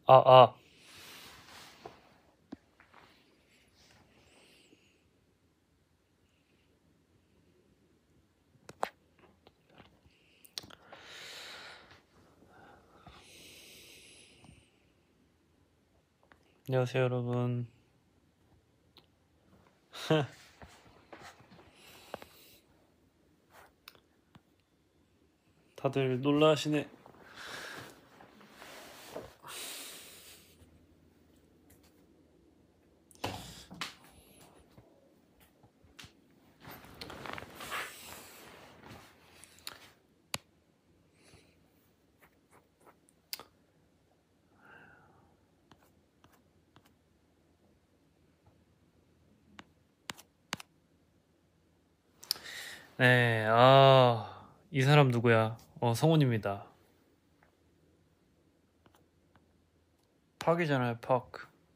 아. 안녕하세요, 여러분. 다들 놀라시네. 네, 이 사람 누구야? 성훈입니다. 팍이잖아요, 팍.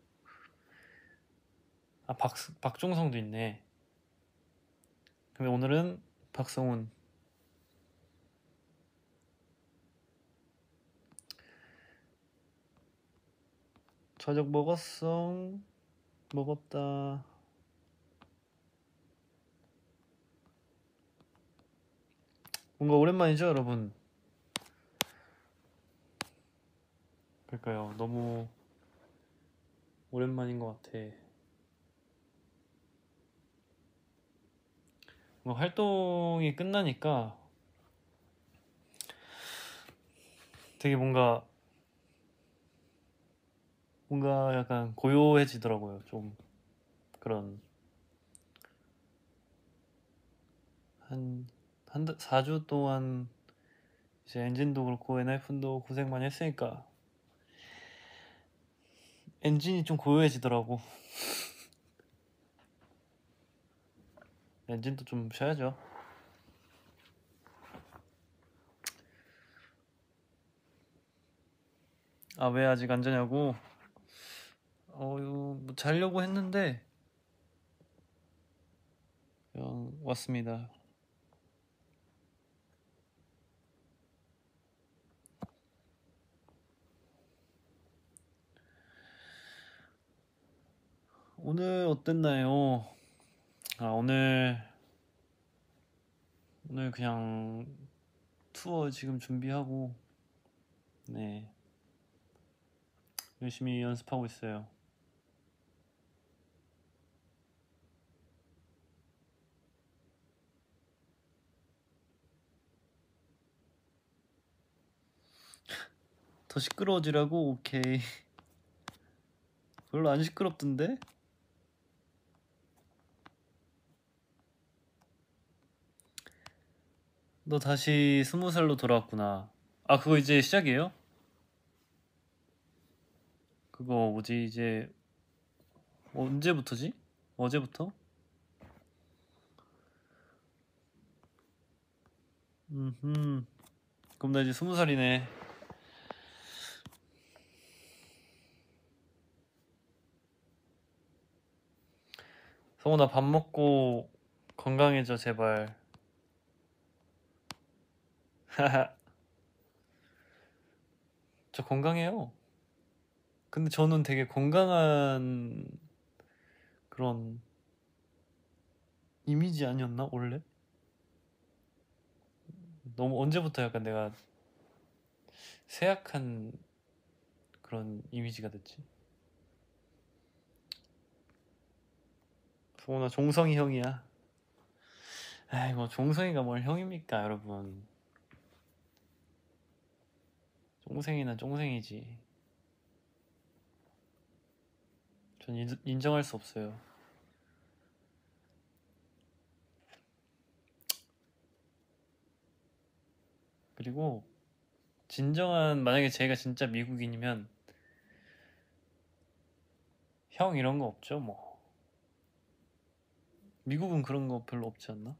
박종성도 있네. 근데 오늘은 박성훈. 저녁 먹었어? 먹었다. 뭔가 오랜만이죠, 여러분? 그러니까요, 너무 오랜만인 것 같아. 뭐 활동이 끝나니까 되게 뭔가 약간 고요해지더라고요. 좀 그런 한 4주 동안 이제 엔진도 그렇고 엔하이픈도 고생 많이 했으니까 엔진이 좀 고요해지더라고. 엔진도 좀 쉬어야죠. 왜 아직 안 자냐고? 이거 뭐 자려고 했는데 그냥 왔습니다. 오늘 어땠나요? 오늘 그냥 투어 지금 준비하고 네 열심히 연습하고 있어요. 더 시끄러워지라고? 오케이. 별로 안 시끄럽던데? 너 다시 20살로 돌아왔구나. 그거 이제 시작이에요? 그거 뭐지 이제 언제부터지? 어제부터? 그럼 나 이제 20살이네. 성훈아 밥 먹고 건강해져 제발. 저 건강해요. 근데 저는 되게 건강한 그런 이미지 아니었나 원래? 너무 언제부터 약간 내가 쇠약한 그런 이미지가 됐지? 성훈아 종성이 형이야. 뭐 종성이가 뭘 형입니까 여러분. 쫑생이는 쫑생이지. 전 인정할 수 없어요. 그리고 진정한 만약에 제가 진짜 미국인이면 형 이런 거 없죠 뭐. 미국은 그런 거 별로 없지 않나?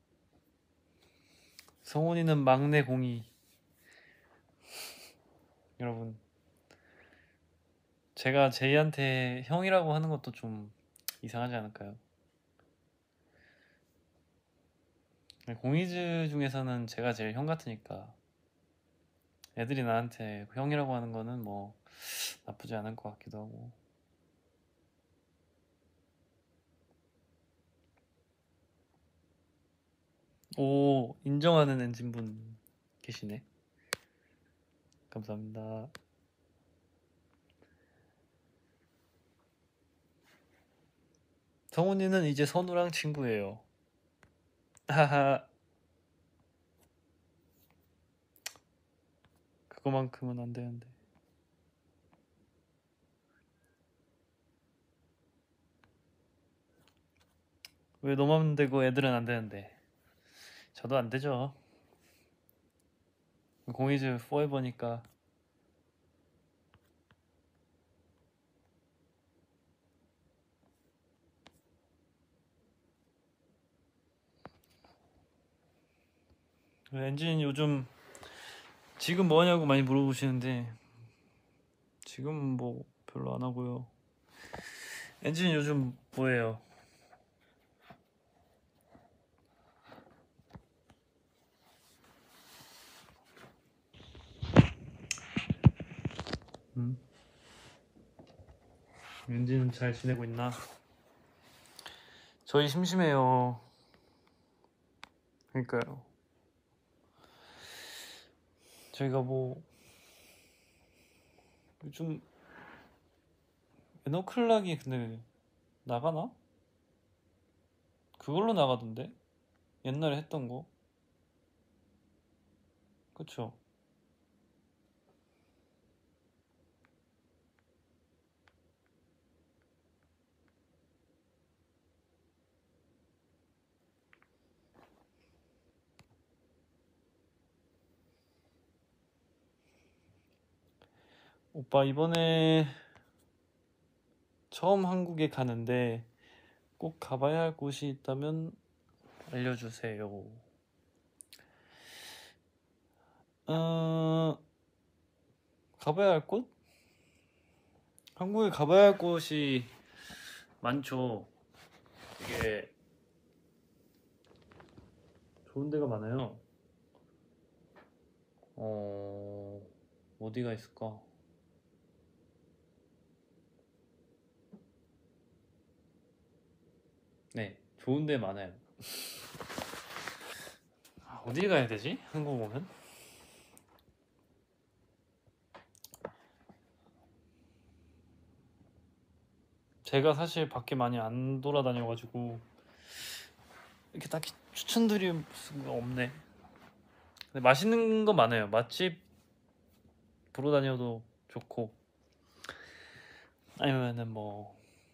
성훈이는 막내 공이. 여러분, 제가 제이한테 형이라고 하는 것도 좀 이상하지 않을까요? 공이즈 중에서는 제가 제일 형 같으니까 애들이 나한테 형이라고 하는 거는 뭐 나쁘지 않을 것 같기도 하고. 오, 인정하는 엔진분 계시네. 감사합니다. 성훈이는 이제 선우랑 친구예요. 하하. 그거만큼은 안 되는데. 왜 너만 되고 애들은 안 되는데? 저도 안 되죠. 공이즈 포에버니까. 엔진 요즘 지금 뭐 하냐고 많이 물어보시는데 지금 뭐 별로 안 하고요. 엔진 요즘 뭐예요? 엔진은 잘 지내고 있나? 저희 심심해요. 그러니까요. 저희가 뭐 요즘 에너클락이 근데 나가나? 그걸로 나가던데? 옛날에 했던 거. 그쵸? 오빠 이번에 처음 한국에 가는데 꼭 가봐야 할 곳이 있다면 알려주세요. 가봐야 할 곳? 한국에 가봐야 할 곳이 많죠. 되게 좋은 데가 많아요. 어디가 있을까? 네, 좋은 데 많아요. 어디 가야 되지? 한국 오면? 제가 사실 밖에 많이 안 돌아다녀가지고 이렇게 딱히 추천드릴 수가 없네. 근데 맛있는 거 많아요. 맛집 보러 다녀도 좋고 아니면은 뭐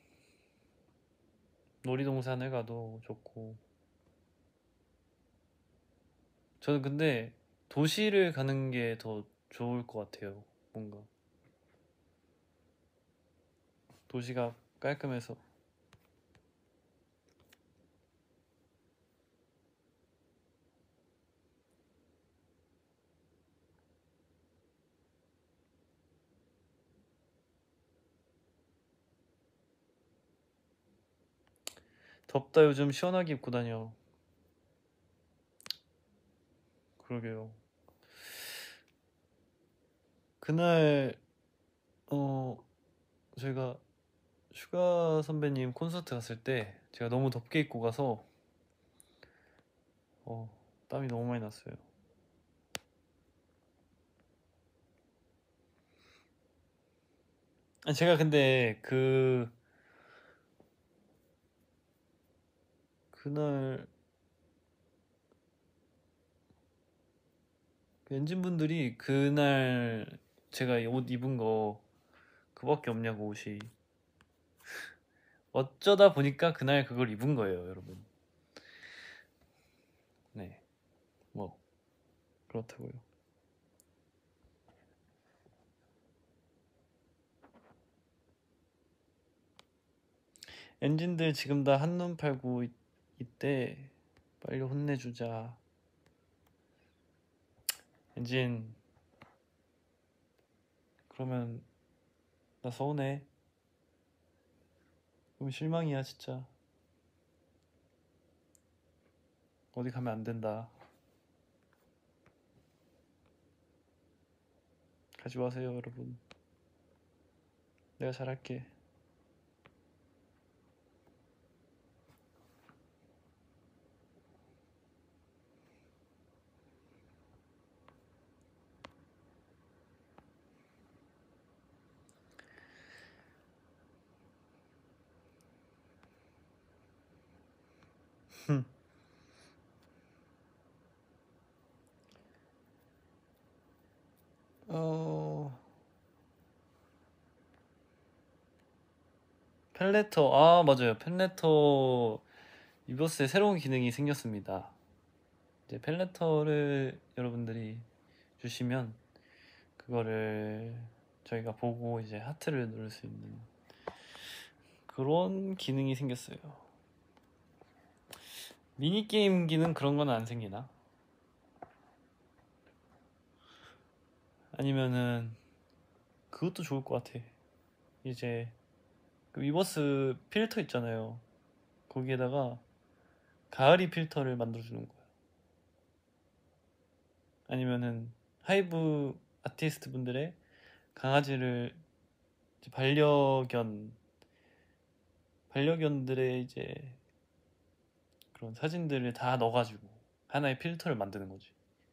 놀이동산을 가도 좋고. 저는 근데 도시를 가는 게 더 좋을 것 같아요. 뭔가 도시가 깔끔해서. 덥다 요즘 시원하게 입고 다녀. 그러게요. 그날 저희가 슈가 선배님 콘서트 갔을 때 제가 너무 덥게 입고 가서 땀이 너무 많이 났어요. 아니, 제가 근데 그날 그 엔진분들이 그날 제가 옷 입은 거 그밖에 없냐고 옷이. 어쩌다 보니까 그날 그걸 입은 거예요, 여러분. 네, 뭐 그렇다고요. 엔진들 지금 다 한눈 팔고 있대. 빨리 혼내주자. 엔진 그러면 나 서운해. 그럼 실망이야 진짜. 어디 가면 안 된다. 가지 마세요 여러분. 내가 잘할게. 어... 팬레터. 아 맞아요. 팬레터 이버스에 새로운 기능이 생겼습니다. 이제 팬레터를 여러분들이 주시면 그거를 저희가 보고 이제 하트를 누를 수 있는 그런 기능이 생겼어요. 미니게임기는 그런 건 안 생기나? 아니면은 그것도 좋을 것 같아. 이제 그 위버스 필터 있잖아요. 거기에다가 가을이 필터를 만들어주는 거야. 아니면은 하이브 아티스트 분들의 강아지를 이제 반려견들의 이제 그런 사진들을 다 넣어가지고 하나의 필터를 만드는 거지.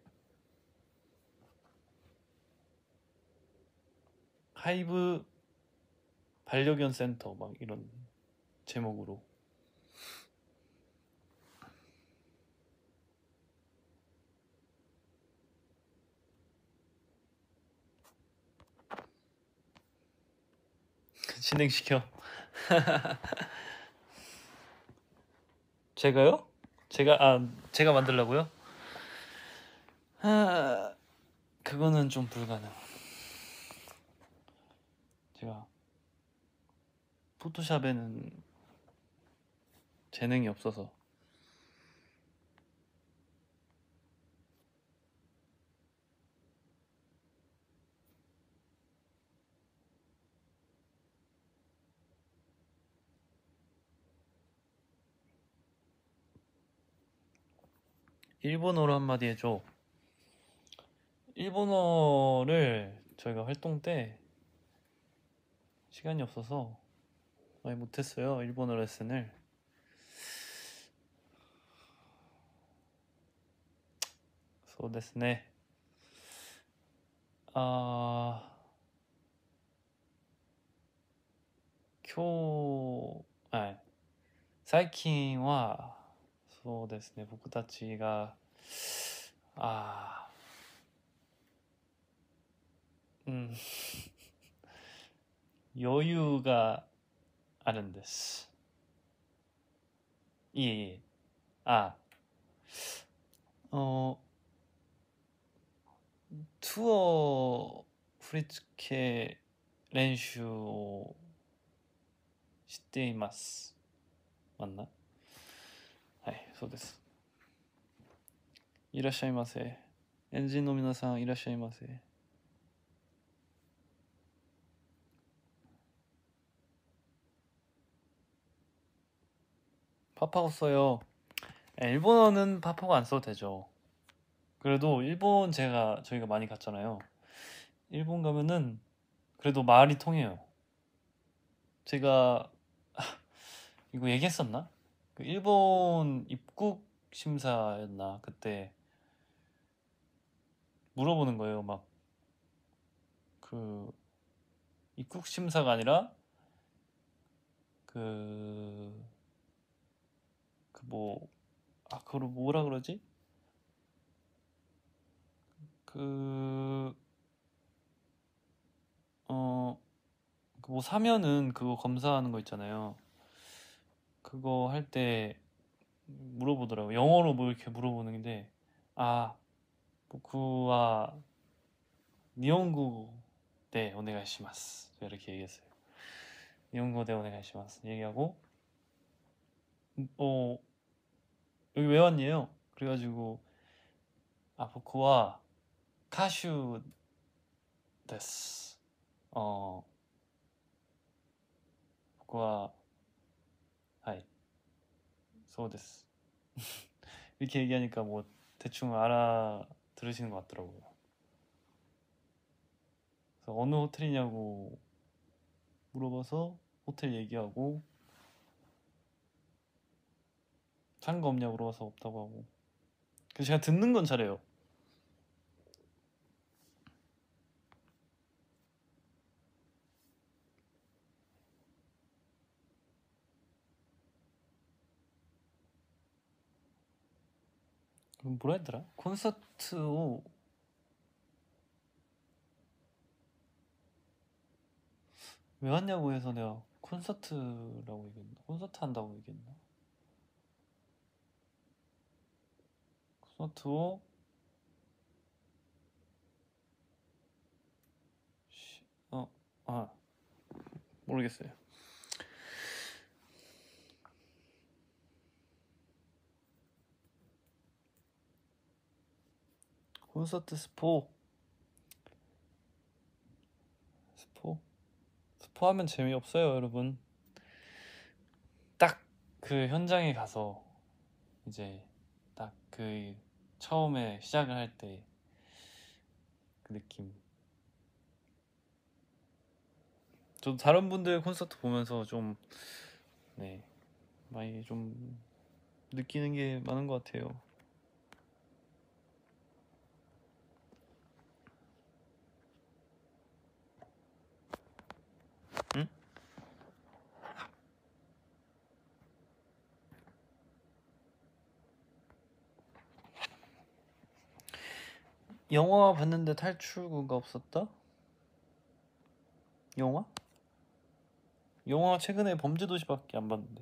하이브 반려견 센터 막 이런 제목으로. 진행시켜. 제가요? 제가 만들라고요? 그거는 좀 불가능. 제가 포토샵에는 재능이 없어서. 일본어로 한마디 해줘. 일본어를 저희가 활동 때 시간이 없어서 많이 못했어요. 일본어 레슨을.そうですね。今日、はい。最近は、そうですね、僕たちが、あー、うん、余裕があるんです。いえいえ、あ、어、 투어振り付け練習をしています。맞나? はい、そうです。いらっしゃいませ。エンジンの皆さんいらっしゃいませ。파파고 써요. 일본어는 파파고 안 써도 되죠. 그래도 일본 저희가 많이 갔잖아요. 일본 가면은 그래도 말이 통해요. 제가 이거 얘기했었나? 그 일본 입국 심사였나? 그때 물어보는 거예요. 막 그 입국 심사가 아니라 그 뭐 그걸 뭐라 그러지? 그 그 뭐 사면은 그거 검사하는 거 있잖아요. 그거 할 때 물어보더라고. 영어로 뭐 이렇게 물어보는 게 아, 보쿠와 니혼고 대 오네가이시마스. 이렇게 얘기했어요. 니혼고 대 오네가이시마스 얘기하고 어 여기 왜 왔니요? 그래가지고 보쿠와 가슈 데스. 僕は、はい、そうです。이렇게 얘기하니까 뭐 대충 알아들으시는 것 같더라고요. 그래서 어느 호텔이냐고 물어봐서 호텔 얘기하고, 산 거 없냐고 물어봐서 없다고 하고. 그래서 제가 듣는 건 잘해요. 그럼 뭐라 했더라? 콘서트 を왜 왔냐고 해서 내가 콘서트라고 얘기했나? 콘서트 한다고 얘기했나? 콘서트 を 아, 모르겠어요. 콘서트 스포하면 재미없어요, 여러분. 딱 그 현장에 가서 이제 딱 그 처음에 시작을 할 때 그 느낌. 저도 다른 분들 콘서트 보면서 좀, 네, 많이 좀 느끼는 게 많은 것 같아요. 응? 영화 봤는데 탈출구가 없었다? 영화? 영화 최근에 범죄도시밖에 안 봤는데.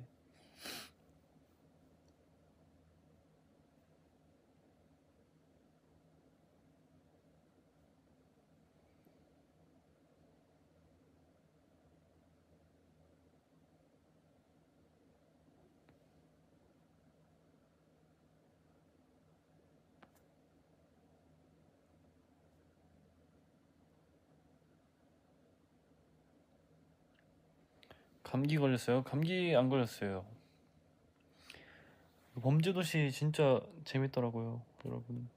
감기 걸렸어요? 감기 안 걸렸어요. 범죄도시 진짜 재밌더라고요, 여러분.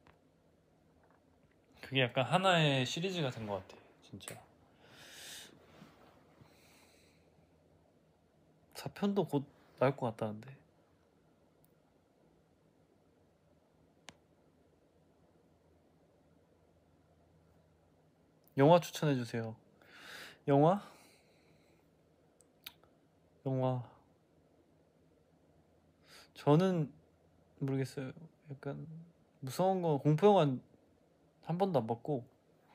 그게 약간 하나의 시리즈가 된 것 같아, 진짜. 4편도 곧 나올 것 같다는데. 영화 추천해주세요. 영화? 영화. 저는 모르겠어요. 약간 무서운 거, 공포 영화 한 번도 안 봤고,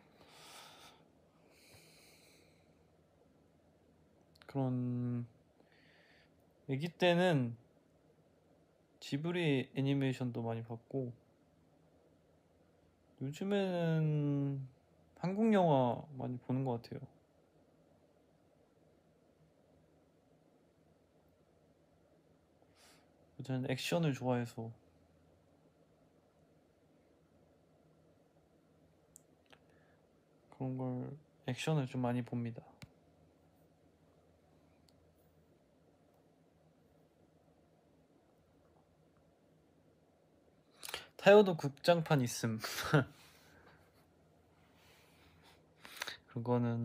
그런 애기 때는 지브리 애니메이션도 많이 봤고, 요즘에는 한국 영화 많이 보는 것 같아요. 저는 액션을 좋아해서 그런 걸, 액션을 좀 많이 봅니다. 타요도 극장판 있음. 그거는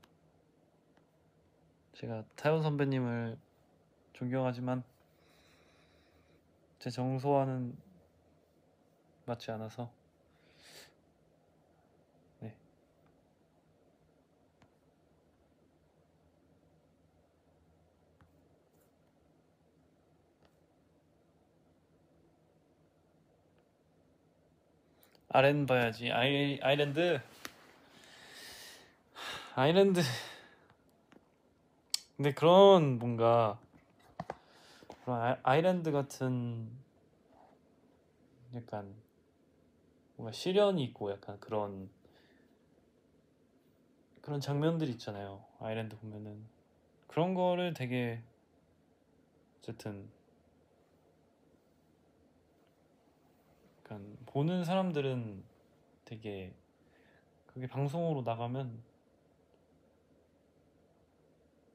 제가 타요 선배님을 존경하지만 제 정서와는 맞지 않아서. 네. 아렌 봐야지. 아일랜드. 근데 그런 뭔가 그런 아일랜드 같은 약간 뭔가 시련이 있고 약간 그런 장면들 있잖아요. 아일랜드 보면은 그런 거를 되게 어쨌든 약간 보는 사람들은 되게 그게 방송으로 나가면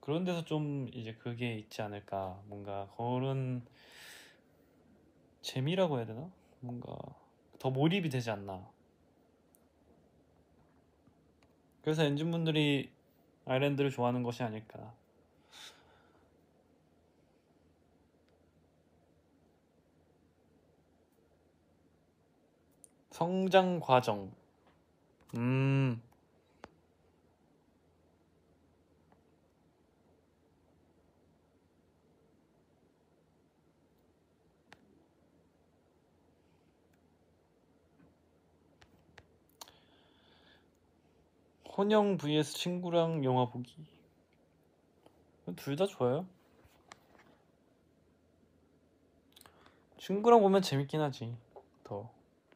그런 데서 좀 이제 그게 있지 않을까. 뭔가 그런 재미라고 해야 되나? 뭔가 더 몰입이 되지 않나. 그래서 엔진분들이 아일랜드를 좋아하는 것이 아닐까. 성장 과정. 음. 혼영 vs 친구랑 영화 보기. 둘 다 좋아요. 친구랑 보면 재밌긴 하지. 더.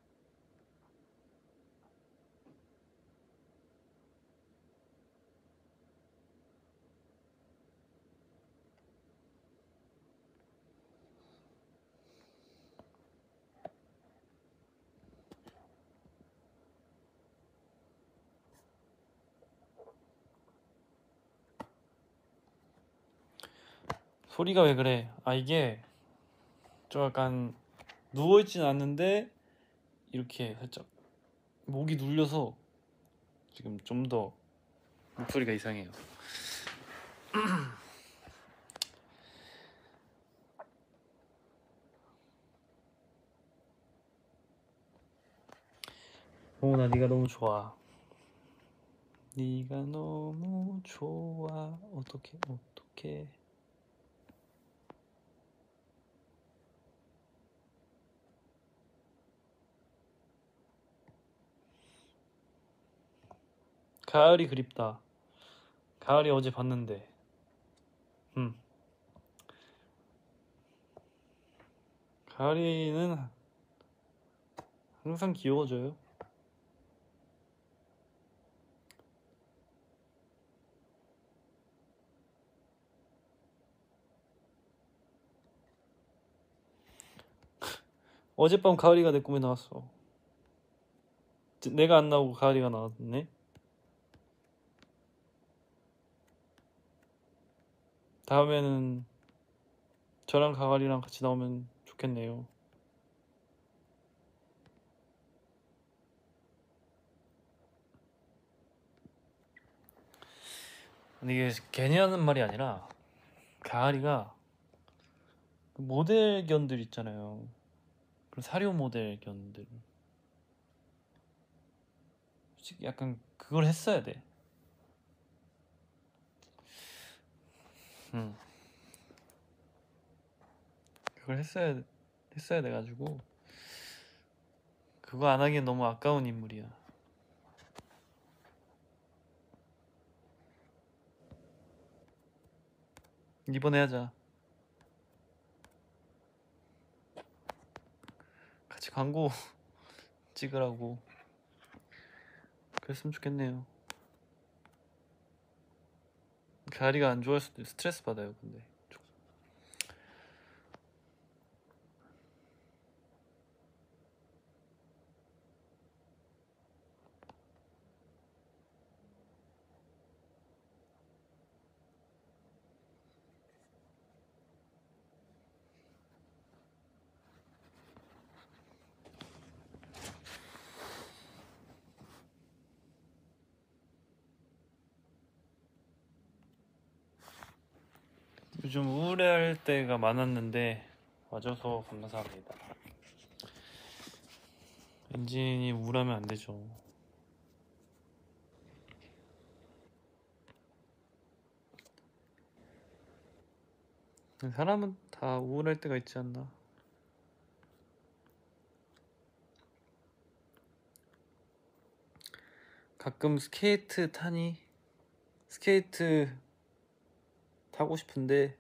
소리가 왜 그래? 아, 이게 좀 약간 누워있진 않는데 이렇게 살짝 목이 눌려서 지금 좀 더 목소리가 이상해요. 나 네가 너무 좋아. 네가 너무 좋아. 어떡해. 가을이 그립다. 가을이 어제 봤는데. 가을이는 항상 귀여워져요. 어젯밤 가을이가 내 꿈에 나왔어. 내가 안 나오고 가을이가 나왔네. 다음에는 저랑 가을이랑 같이 나오면 좋겠네요. 근데 이게 괜히 하는 말이 아니라 가을이가 모델견들 있잖아요. 그런 사료 모델견들. 솔직히 약간 그걸 했어야 돼. 그걸 했어야 돼가지고 그거 안 하기엔 너무 아까운 인물이야. 이번에 하자. 같이 광고 찍으라고. 그랬으면 좋겠네요. 가을이가 안 좋아할 수도 스트레스 받아요. 근데 요즘 우울해할 때가 많았는데 와줘서 감사합니다. 엔진이 우울하면 안 되죠. 사람은 다 우울할 때가 있지 않나. 가끔 스케이트 타니? 스케이트 타고 싶은데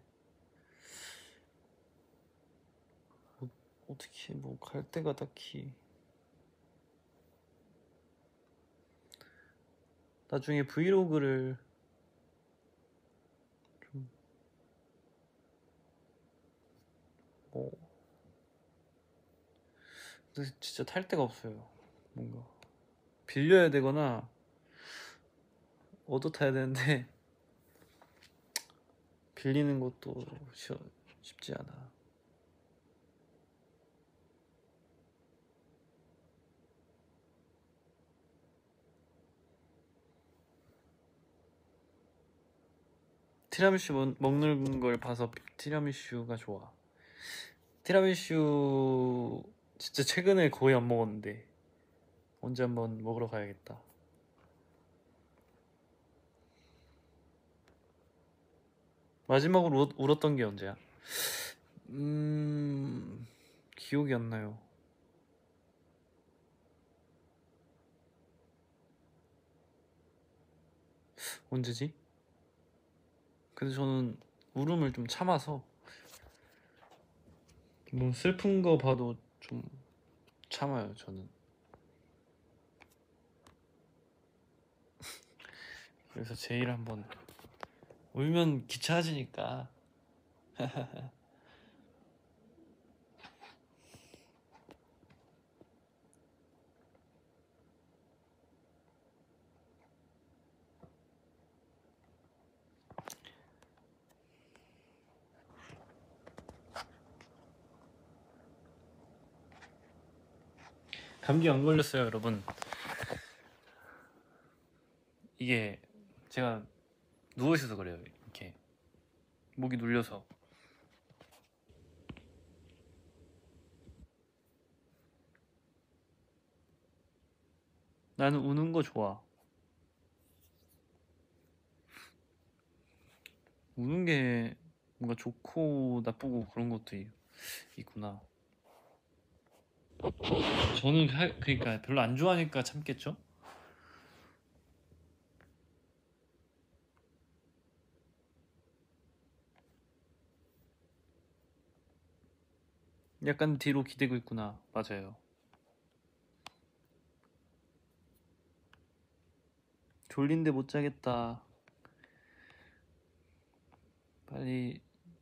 어떻게 뭐 갈 데가 딱히. 나중에 브이로그를 좀 뭐 근데 진짜 탈 데가 없어요. 뭔가 빌려야 되거나 얻어 타야 되는데 빌리는 것도 쉽지 않아. 티라미슈 먹는 걸 봐서 티라미슈가 좋아. 티라미슈 진짜 최근에 거의 안 먹었는데 언제 한번 먹으러 가야겠다. 마지막으로 울었던 게 언제야? 기억이 안 나요. 언제지? 근데 저는 울음을 좀 참아서 뭐 슬픈 거 봐도 좀 참아요, 저는. 그래서 제일 한번 울면 귀찮아지니까 감기 안 걸렸어요, 여러분. 이게 제가 누워 있어서 그래요. 이렇게 목이 눌려서. 나는 우는 거 좋아. 우는 게 뭔가 좋고 나쁘고 그런 것도 있구나. 저는 그러니까 별로 안 좋아하니까 참겠죠? 약간 뒤로 기대고 있구나. 맞아요. 졸린데 못 자겠다. 빨리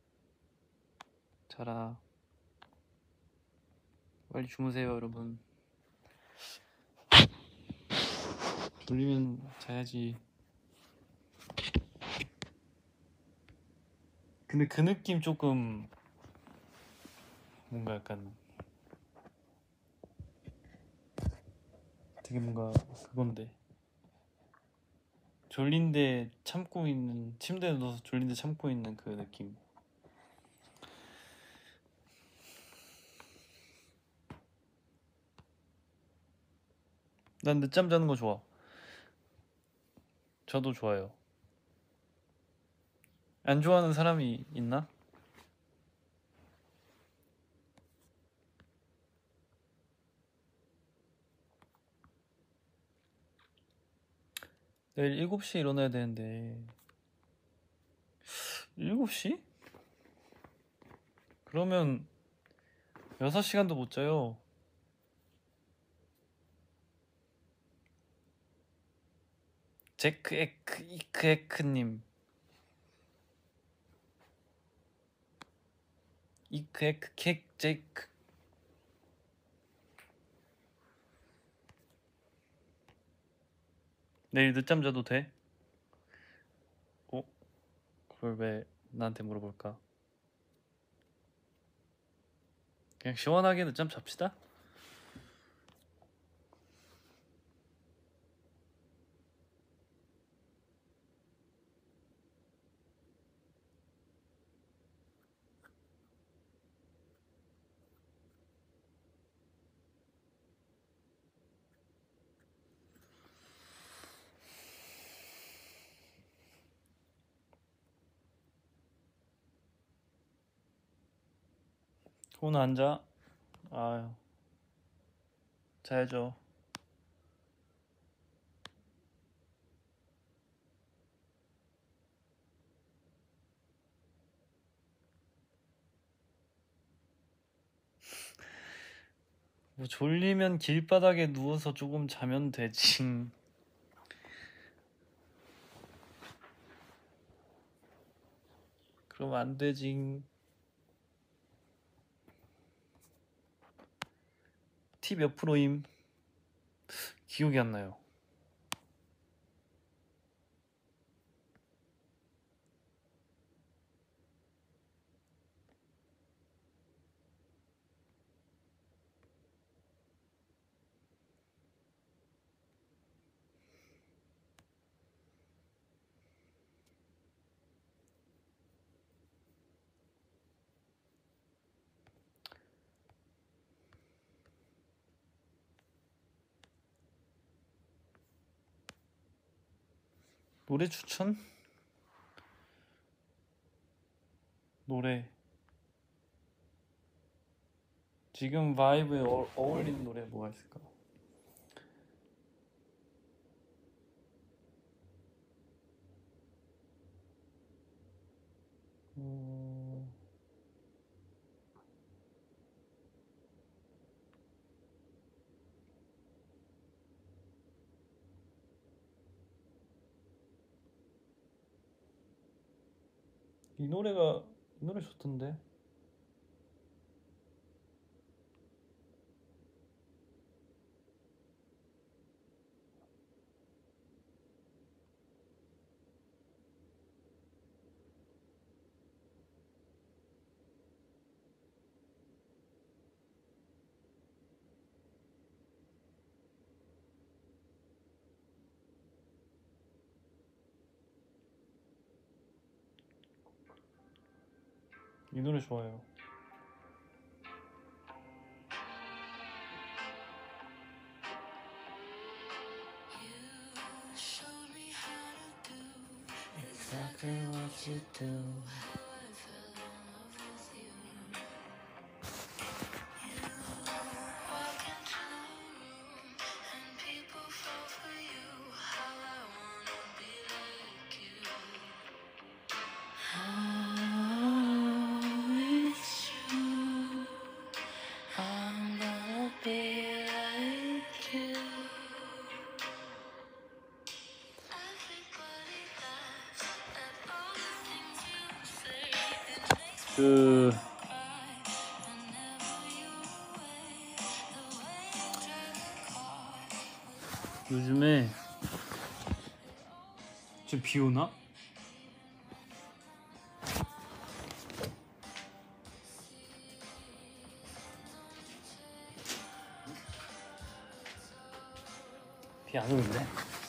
자라. 빨리 주무세요, 여러분. 졸리면 자야지. 근데 그 느낌 조금 뭔가 약간 되게 뭔가 그건데. 졸린데 참고 있는, 침대에 누워서 졸린데 참고 있는 그 느낌. 난 늦잠 자는 거 좋아. 저도 좋아요. 안 좋아하는 사람이 있나? 내일 7시에 일어나야 되는데 7시? 그러면 6시간도 못 자요. 제크 에크 이크 에크님, 이크 에크 캑 제이크. 내일 늦잠 자도 돼? 어? 그걸 왜 나한테 물어볼까? 그냥 시원하게 늦잠 잡시다. 오늘 안 자? 아유, 자야죠. 뭐 졸리면 길바닥에 누워서 조금 자면 되지. 그럼 안 되지. 티 몇 프로임? 기억이 안 나요. 노래 추천? 노래 지금 바이브에 어울리는 노래 뭐가 있을까? 이 노래 좋던데. 이 노래 좋아요. Exactly what you do. 요즘에 지금 비 오나? 비 안 오는데?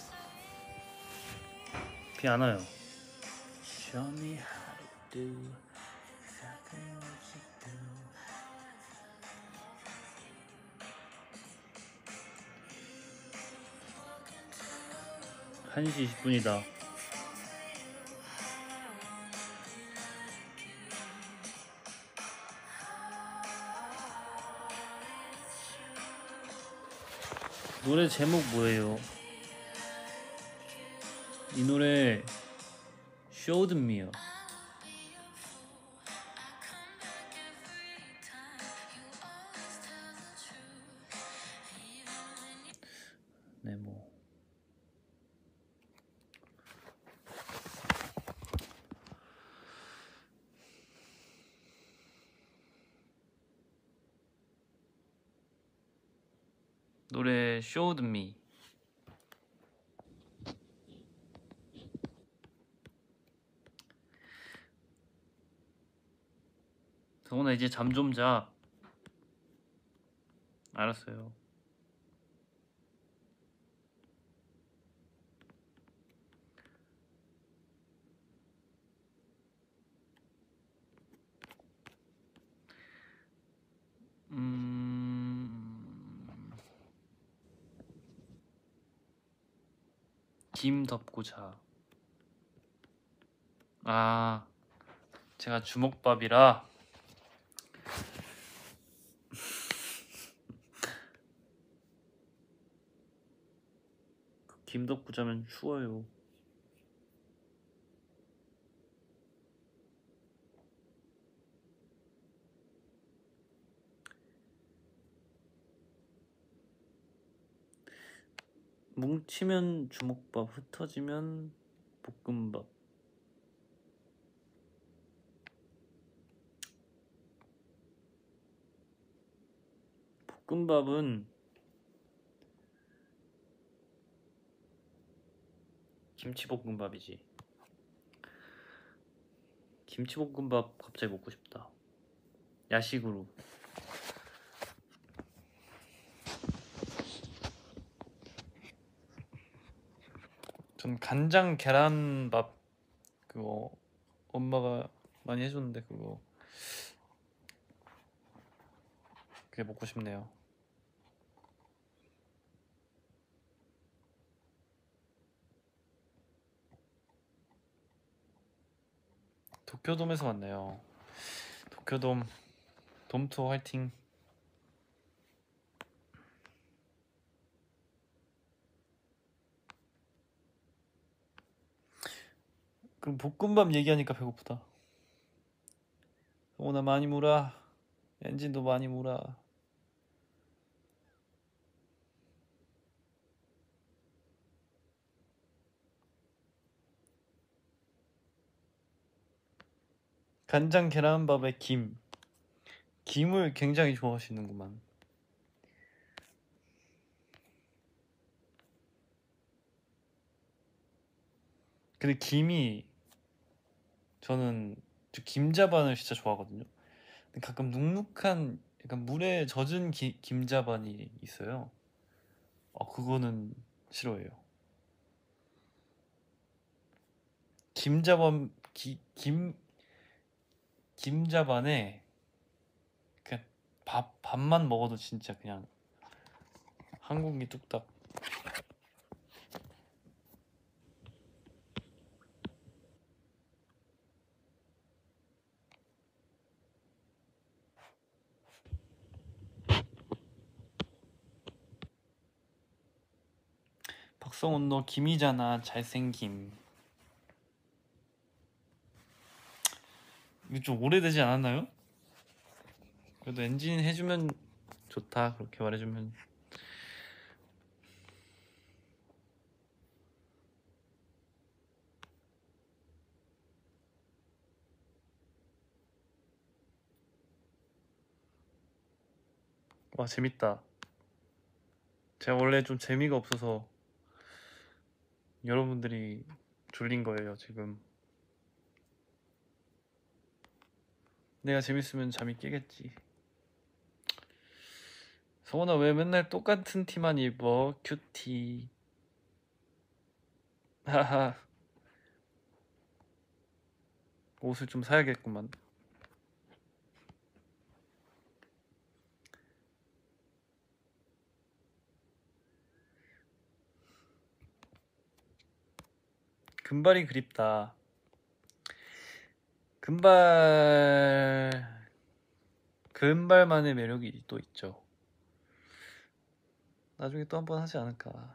비 안 와요. Show me how to do exactly what you do. 1시 20분이다. 노래 제목 뭐예요? 이 노래 Showed Me요. 네모. 노래 Showed Me. 성훈아 이제 잠 좀 자. 알았어요. 김 덮고 자. 아, 제가 주먹밥이라 김 덮고 자면 추워요. 뭉치면 주먹밥, 흩어지면 볶음밥. 볶음밥은 김치볶음밥이지. 김치볶음밥 갑자기 먹고 싶다. 야식으로. 전 간장 계란밥 그거 엄마가 많이 해줬는데 그게 먹고 싶네요. 도쿄돔에서 만나요. 도쿄돔 돔투어 화이팅. 그 볶음밥 얘기하니까 배고프다. 성훈아 많이 물어. 엔진도 많이 물어. 간장 계란밥에 김을 굉장히 좋아하시는구만. 근데 김이 저는 김자반을 진짜 좋아하거든요. 근데 가끔 눅눅한 약간 물에 젖은 김자반이 있어요. 그거는 싫어해요. 김자반 김자반에 그냥 밥만 먹어도 진짜 그냥 한 공기 뚝딱. 박성훈 너 김이잖아. 잘생김. 이거 좀 오래되지 않았나요? 그래도 엔진 해주면 좋다. 그렇게 말해주면. 와 재밌다. 제가 원래 좀 재미가 없어서 여러분들이 졸린 거예요 지금. 내가 재밌으면 잠이 깨겠지. 성원아 왜 맨날 똑같은 티만 입어? 큐티. 하하. 옷을 좀 사야겠구만. 금발이 그립다. 금발만의 매력이 또 있죠. 나중에 또 한 번 하지 않을까.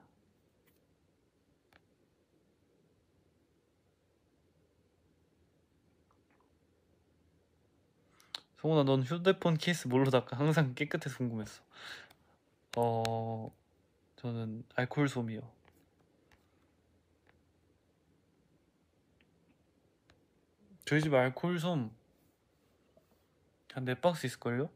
성훈아 넌 휴대폰 케이스 뭘로 닦아? 항상 깨끗해서 궁금했어. 저는 알코올 솜이요. 저희 집 알코올 솜 한 4박스 있을걸요?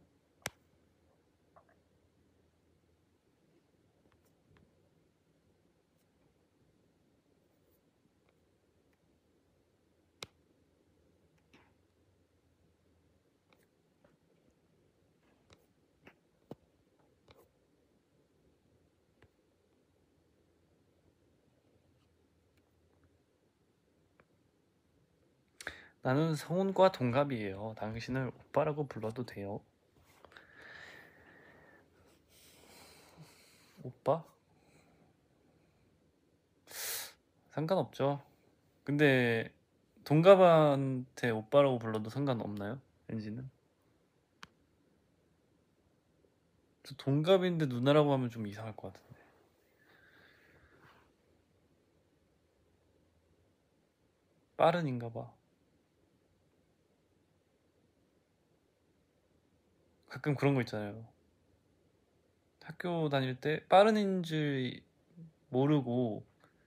나는 성훈과 동갑이에요. 당신을 오빠라고 불러도 돼요. 오빠? 상관없죠. 근데 동갑한테 오빠라고 불러도 상관없나요? 엔지는? 저 동갑인데 누나라고 하면 좀 이상할 것 같은데. 빠른인가 봐. 가끔 그런 거 있잖아요. 학교 다닐 때 빠른인지 모르고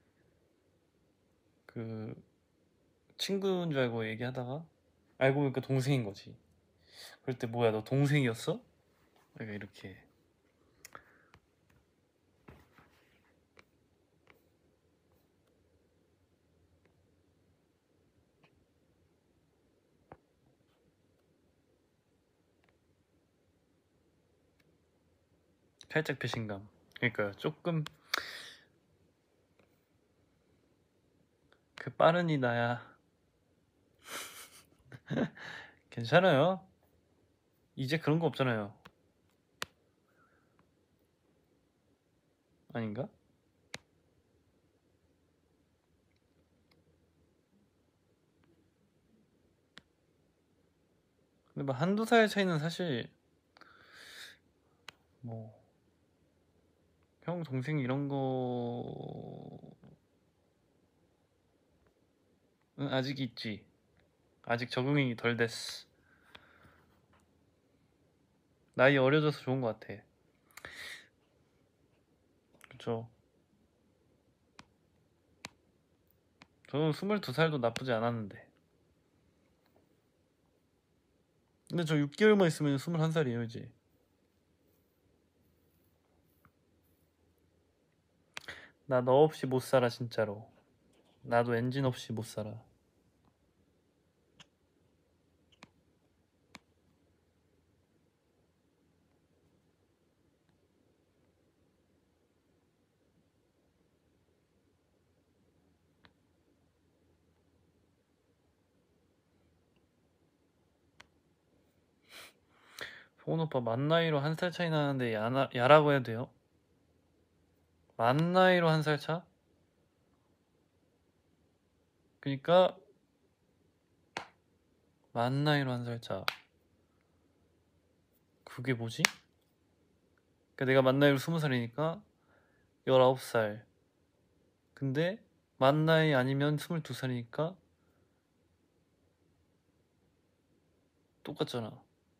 그 친구인 줄 알고 얘기하다가 알고 보니까 동생인 거지. 그럴 때 뭐야 너 동생이었어? 그러니까 이렇게 살짝 배신감. 그러니까요. 조금 그 빠른이 나야. 괜찮아요. 이제 그런 거 없잖아요. 아닌가? 근데 뭐 한두 살 차이는 사실 뭐 형 동생 이런 거는 아직 있지. 아직 적응이 덜 됐어. 나이 어려져서 좋은 것 같아. 그쵸. 저는 22살도 나쁘지 않았는데. 근데 저 6개월만 있으면 21살이에요 이제. 나 너 없이 못 살아 진짜로. 나도 엔진 없이 못 살아. 성훈 오빠 만 나이로 1살 차이 나는데 야라고 해도 돼요? 만 나이로 1살 차? 그니까 만 나이로 1살 차. 그게 뭐지? 그러니까 내가 만 나이로 20살이니까 19살. 근데 만 나이 아니면 22살이니까 똑같잖아.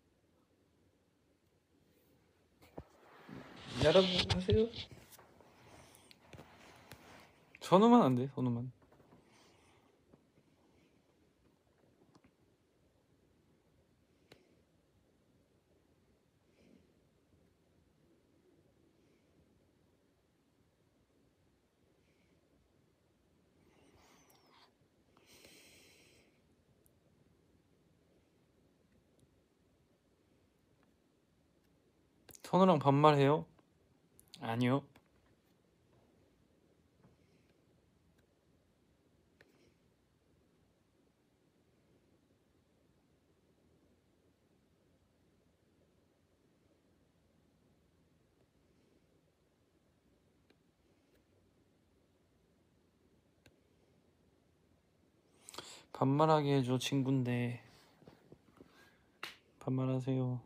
야라고 하세요? 전우만 안 돼, 전우만. 선우랑 반말해요? 아니요. 반말하게 해줘 친구인데. 반말하세요.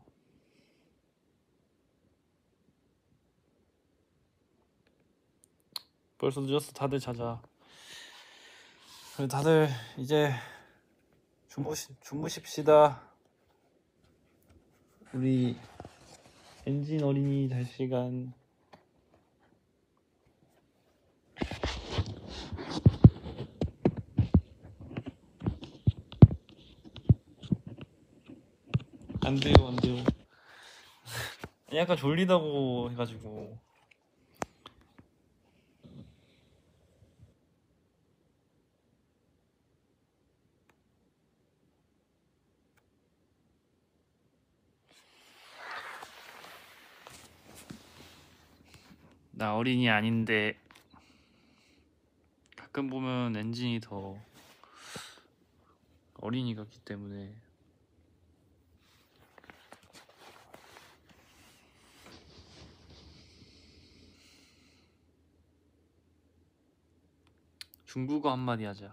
벌써 늦었어. 다들 자자. 그래 다들 이제 주무십시다. 우리 엔진 어린이 잘 시간. 안 돼요, 안 돼요. 약간 졸리다고 해가지고. 나 어린이 아닌데 가끔 보면 엔진이 더 어린이 같기 때문에. 중국어 한마디 하자.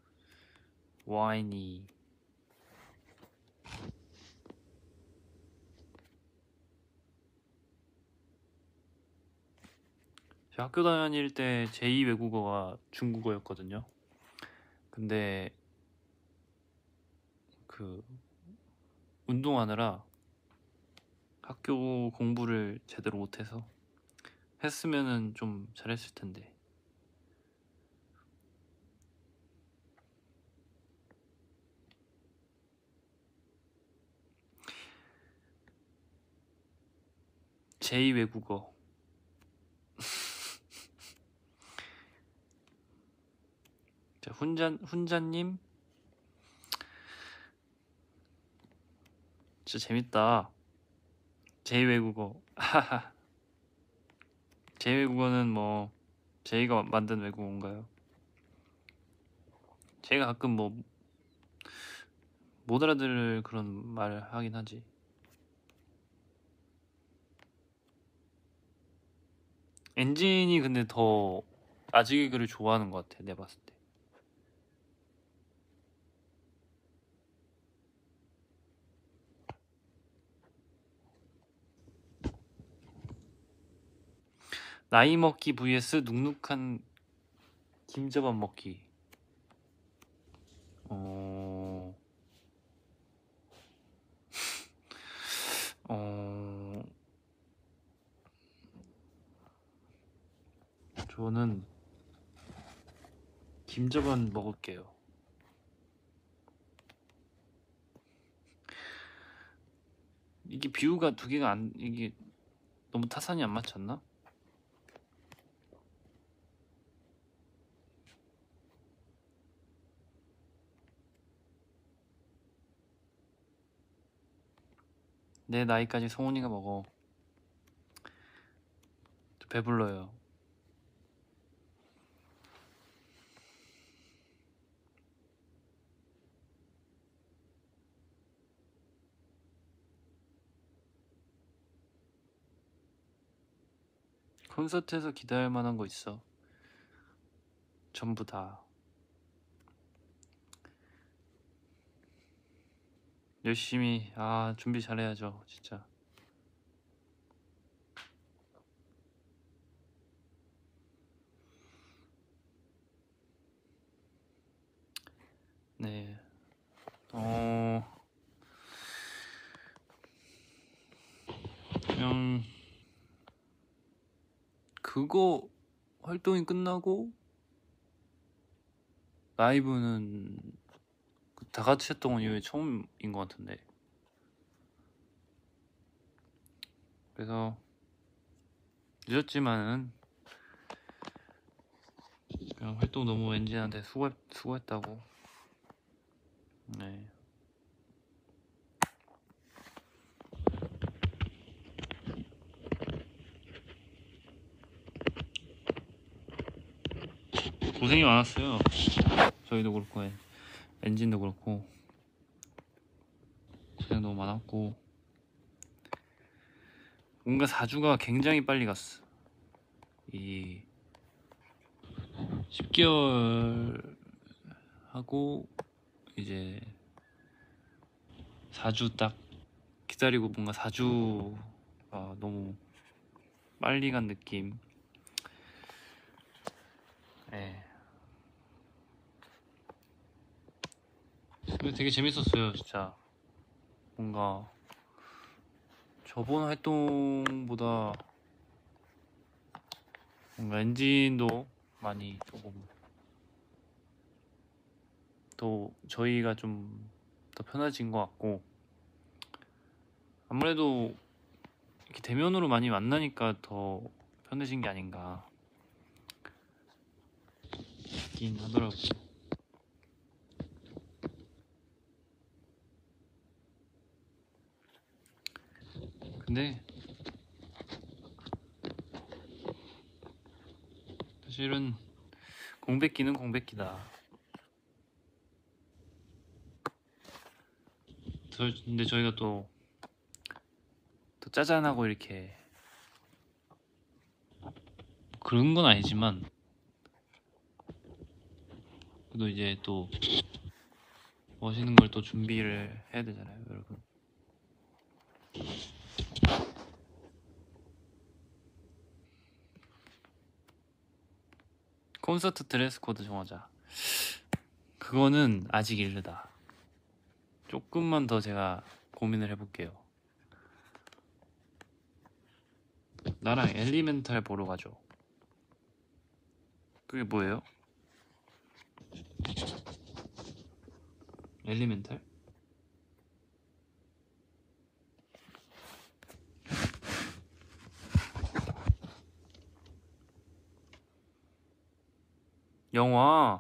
와이니. 제가 학교 다닐 때 제2 외국어가 중국어였거든요. 근데 그 운동하느라 학교 공부를 제대로 못해서 했으면은 좀 잘했을 텐데. 제2 외국어. 자, 훈자님 진짜 재밌다. 제2 외국어. 제2 외국어는 뭐 제이가 만든 외국어인가요? 제가 가끔 뭐 못 알아들을 그런 말을 하긴 하지. 엔진이 근데 더 아직을 좋아하는 것 같아, 내가 봤을 때. 나이 먹기 vs 눅눅한 김저밥 먹기. 저는 김저밥 먹을게요. 이게 비유가 두 개가 이게 너무 타산이 안 맞췄나? 내 나이까지 성훈이가 먹어. 저 배불러요. 콘서트에서 기대할 만한 거 있어? 전부 다. 열심히 준비 잘해야죠, 진짜. 네. 그거 활동이 끝나고 라이브는 다 같이 했던 건 이후에 처음인 것 같은데. 그래서 늦었지만은 그냥 활동 너무 엔진한테 수고했다고. 네. 고생이 많았어요. 저희도 그렇고 엔진도 그렇고 고생 너무 많았고 뭔가 4주가 굉장히 빨리 갔어. 이 10개월 하고 이제 4주 딱 기다리고 뭔가 4주가 너무 빨리 간 느낌. 네. 근데 되게 재밌었어요, 진짜. 뭔가 저번 활동보다 뭔가 엔진도 많이 조금 더 저희가 좀 더 편해진 것 같고 아무래도 이렇게 대면으로 많이 만나니까 더 편해진 게 아닌가 싶긴 하더라고요. 근데 사실은 공백기는 공백기다. 근데 저희가 또 짜잔하고 이렇게 그런 건 아니지만 그래도 이제 또 멋있는 걸 또 준비를 해야 되잖아요, 여러분. 콘서트 드레스 코드 정하자. 그거는 아직 이르다. 조금만 더 제가 고민을 해볼게요. 나랑 엘리멘탈 보러 가죠. 그게 뭐예요? 엘리멘탈? 영화.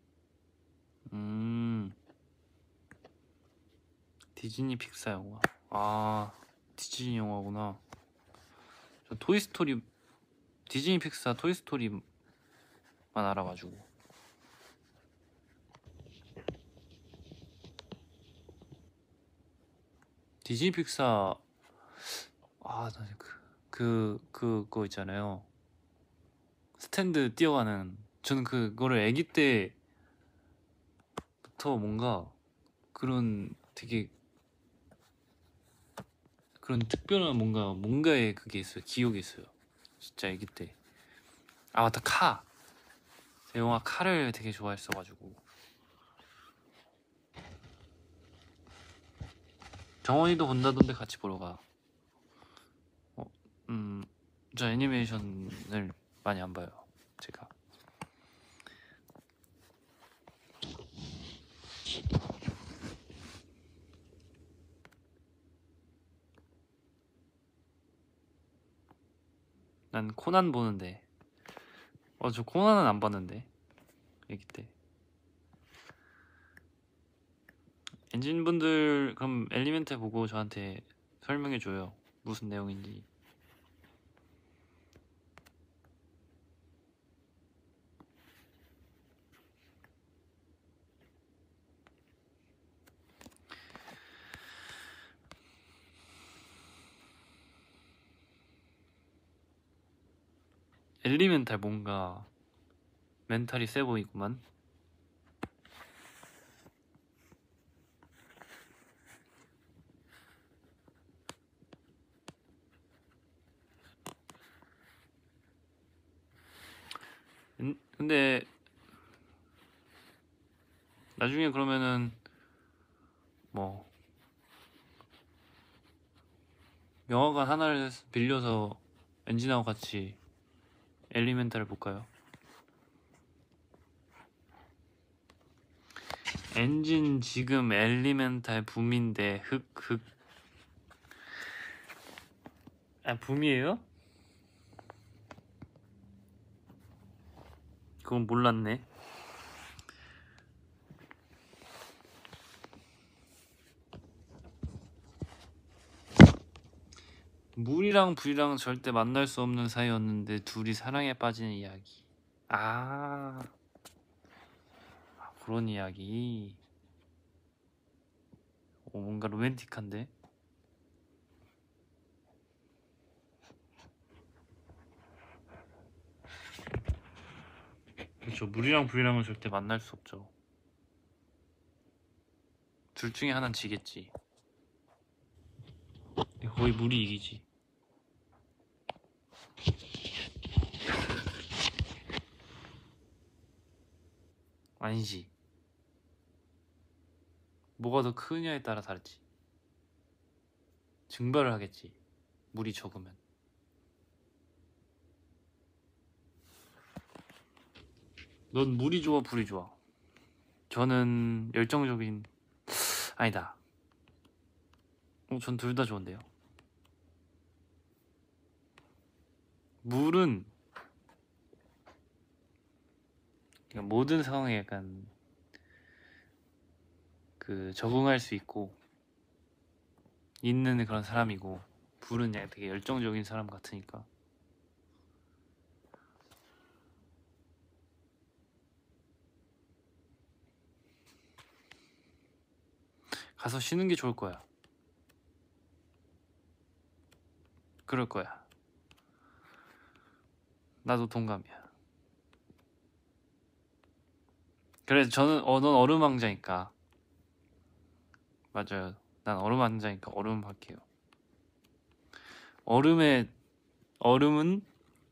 디즈니 픽사 영화. 디즈니 영화구나. 저 토이스토리 디즈니 픽사 토이스토리만 알아가지고. 디즈니 픽사 그거 있잖아요. 스탠드 뛰어가는. 저는 그거를 아기 때부터 뭔가 그런 되게 그런 특별한 뭔가에 그게 있어요. 기억이 있어요. 진짜 아기 때. 아 맞다, 카. 영화 카를 되게 좋아했어가지고. 정원이도 본다던데 같이 보러 가. 저 애니메이션을 많이 안 봐요, 제가. 난 코난 보는데. 저 코난은 안 봤는데, 애기 때. 엔진분들 그럼 엘리멘탈 보고 저한테 설명해줘요, 무슨 내용인지. 엘리멘탈 뭔가 멘탈이 세 보이구만. 근데 나중에 그러면은 뭐 영화관 하나를 빌려서 엔진하고 같이 엘리멘탈을 볼까요? 엔진 지금 엘리멘탈 붐인데 흑흑. 아, 붐이에요? 그건 몰랐네. 물이랑 불이랑 절대 만날 수 없는 사이였는데 둘이 사랑에 빠지는 이야기. 아, 그런 이야기. 뭔가 로맨틱한데? 그렇죠. 물이랑 불이랑은 절대 만날 수 없죠. 둘 중에 하나는 지겠지. 거의 물이 이기지. 아니지. 뭐가 더 크냐에 따라 다르지. 증발을 하겠지, 물이 적으면. 넌 물이 좋아, 불이 좋아? 저는 열정적인. 아니다. 전 둘 다 좋은데요. 물은 그러니까 모든 상황에 약간 적응할 수 있고 있는 그런 사람이고, 불은 약간 되게 열정적인 사람 같으니까. 가서 쉬는 게 좋을 거야. 그럴 거야. 나도 동감이야. 그래서 저는 넌 얼음 왕자니까. 맞아요. 난 얼음 왕자니까 얼음 할게요. 얼음은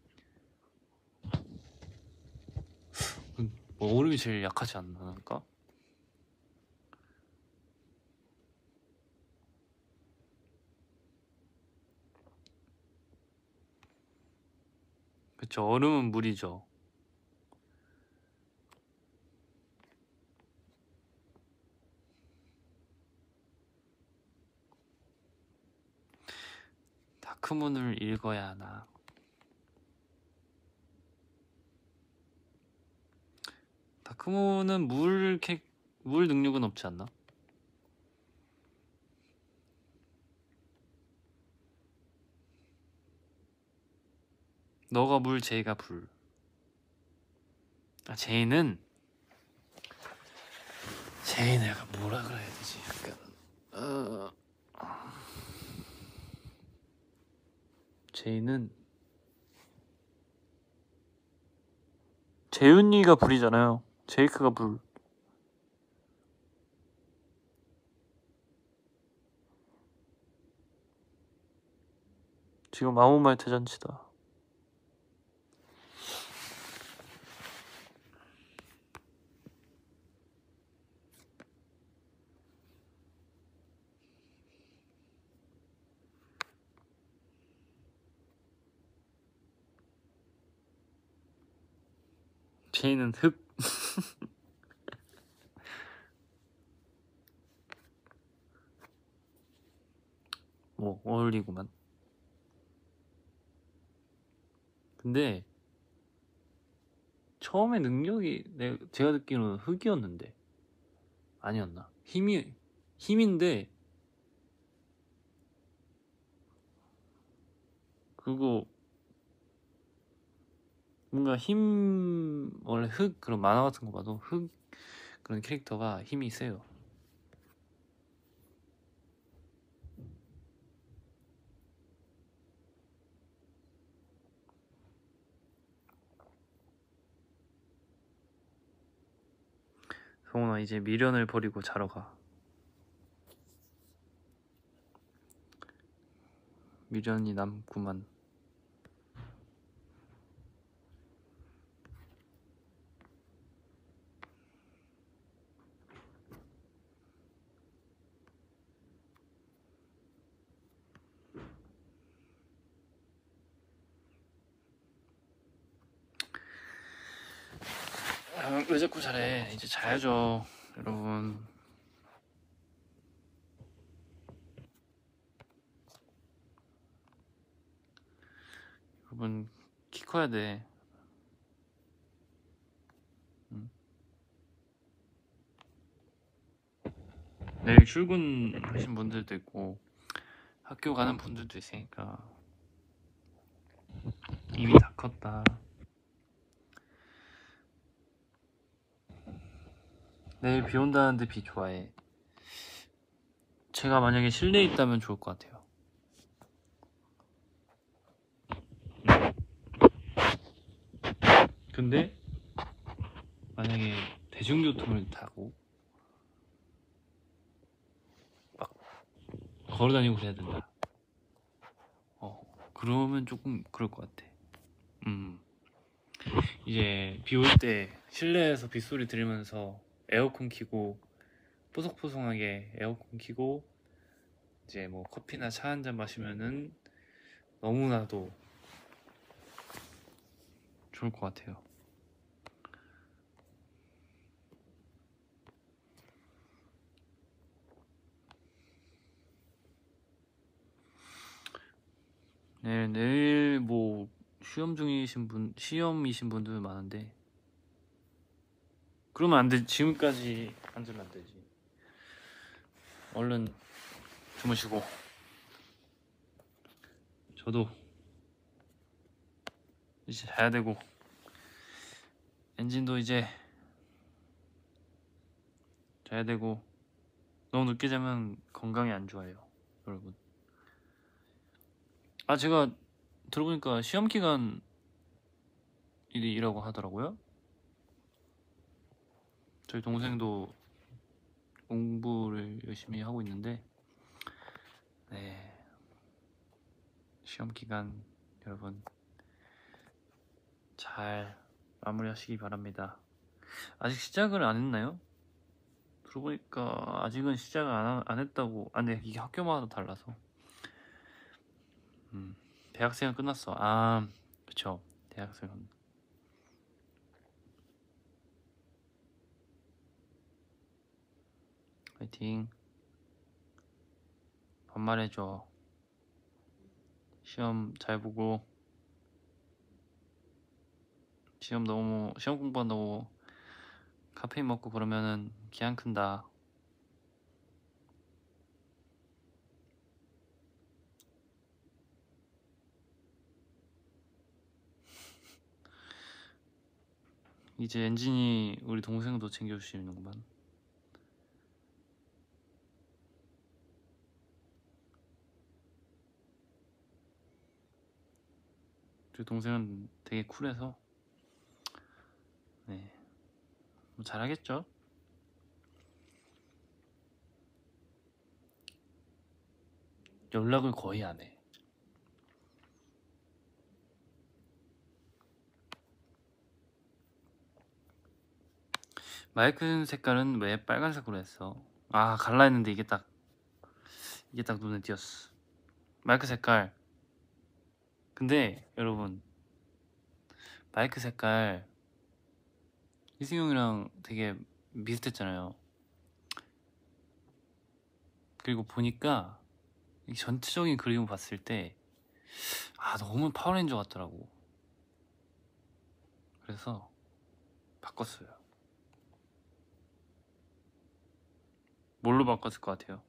뭐 얼음이 제일 약하지 않을까? 그쵸. 얼음은 물이죠. 다크문을 읽어야 하나? 다크문은 물 능력은 없지 않나? 너가 물, 제이가 불. 제이는 약간 뭐라 그래야 되지? 약간 제이는 재윤이가 불이잖아요. 제이크가 불. 지금 아무 말 대잔치다. 제이는 흑. 뭐 어울리구만. 근데 처음에 능력이 제가 듣기로는 흑이었는데 아니었나? 힘인데 그거 뭔가 힘 원래 흑 그런 만화 같은 거 봐도 흑 그런 캐릭터가 힘이 세요. 성훈아 이제 미련을 버리고 자러 가. 미련이 남구만. 왜 자꾸 잘해? 이제 자야죠, 여러분. 여러분 키 커야 돼. 응? 내일 출근하신 분들도 있고 학교 가는 분들도 있으니까 이미 다 컸다. 내일 비 온다는데 비 좋아해. 제가 만약에 실내에 있다면 좋을 것 같아요. 근데 만약에 대중교통을 타고 막 걸어다니고 그래야 된다. 그러면 조금 그럴 것 같아. 이제 비 올 때 실내에서 빗소리 들으면서 에어컨 켜고 뽀송뽀송하게 에어컨 켜고 이제 뭐 커피나 차 한 잔 마시면은 너무나도 좋을 것 같아요. 내일 뭐 시험이신 분들 많은데 그러면 안 돼. 지금까지 앉으면 안 되지. 얼른 주무시고 저도 이제 자야 되고 엔진도 이제 자야 되고 너무 늦게 자면 건강에 안 좋아요, 여러분. 제가 들어보니까 시험 기간 일이라고 하더라고요. 저희 동생도 공부를 열심히 하고 있는데 네, 시험 기간 여러분 잘 마무리하시기 바랍니다. 아직 시작을 안 했나요? 들어보니까 아직은 시작을 안 했다고. 네, 이게 학교마다 달라서. 대학생은 끝났어. 그쵸. 대학생은. 화이팅. 반말해줘. 시험 잘 보고. 시험 공부한다고 카페인 먹고 그러면은 기 안 큰다. 이제 엔진이 우리 동생도 챙겨주시는구만. 우리 동생은 되게 쿨해서 네, 뭐 잘하겠죠? 연락을 거의 안 해. 마이크 색깔은 왜 빨간색으로 했어? 갈라 했는데 이게 딱 눈에 띄었어. 마이크 색깔. 근데 여러분 마이크 색깔 희승이 형이랑 되게 비슷했잖아요. 그리고 보니까 이 전체적인 그림을 봤을 때 너무 파워레인저 같더라고. 그래서 바꿨어요. 뭘로 바꿨을 것 같아요?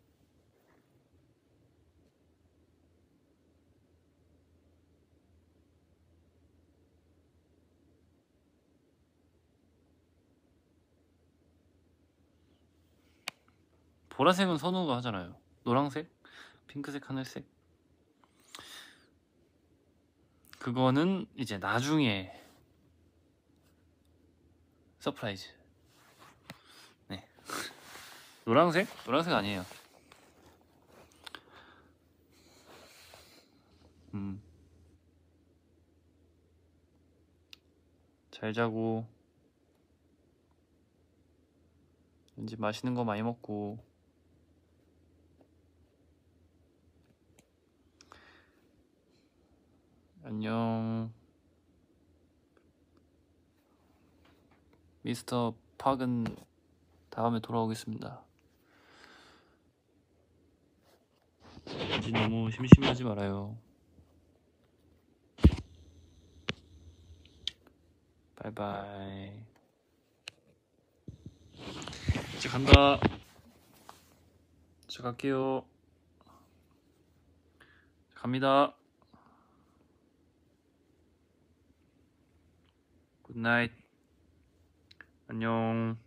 보라색은 선우가 하잖아요. 노란색, 핑크색, 하늘색. 그거는 이제 나중에 서프라이즈. 네. 노란색? 노란색 아니에요. 잘 자고 왠지 맛있는 거 많이 먹고 안녕. 미스터 팍은 다음에 돌아오겠습니다. 왠지 너무 심심해하지 말아요. 바이바이. 이제 간다. 이제 갈게요. 갑니다. 굿나잇. 안녕.